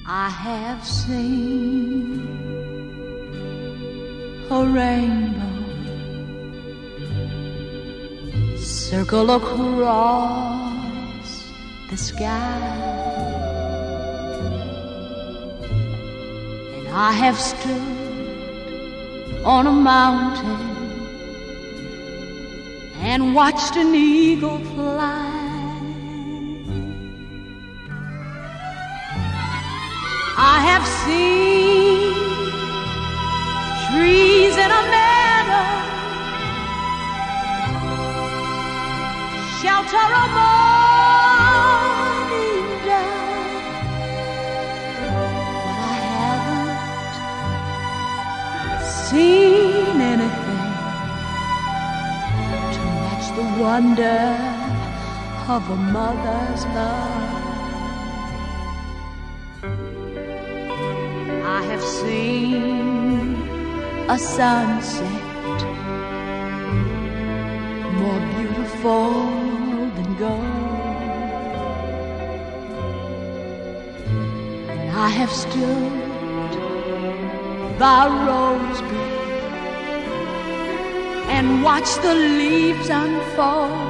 I have seen a rainbow circle across the sky, and I have stood on a mountain and watched an eagle fly. I have seen trees in a meadow shelter a morning dove, but I haven't seen anything to match the wonder of a mother's love. I have seen a sunset more beautiful than gold, and I have stood by a rose bed and watched the leaves unfold.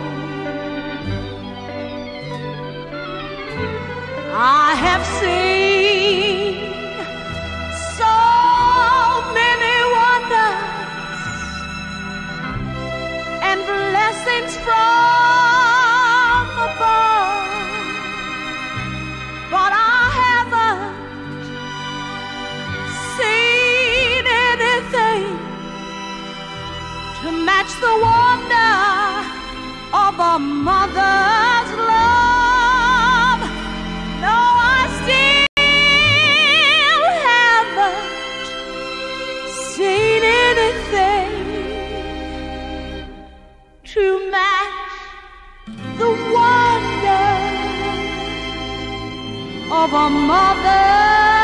I have seen so many wonders and blessings from above, but I haven't seen anything to match the wonder of a mother's love. No, I still haven't seen anything to match the wonder of a mother.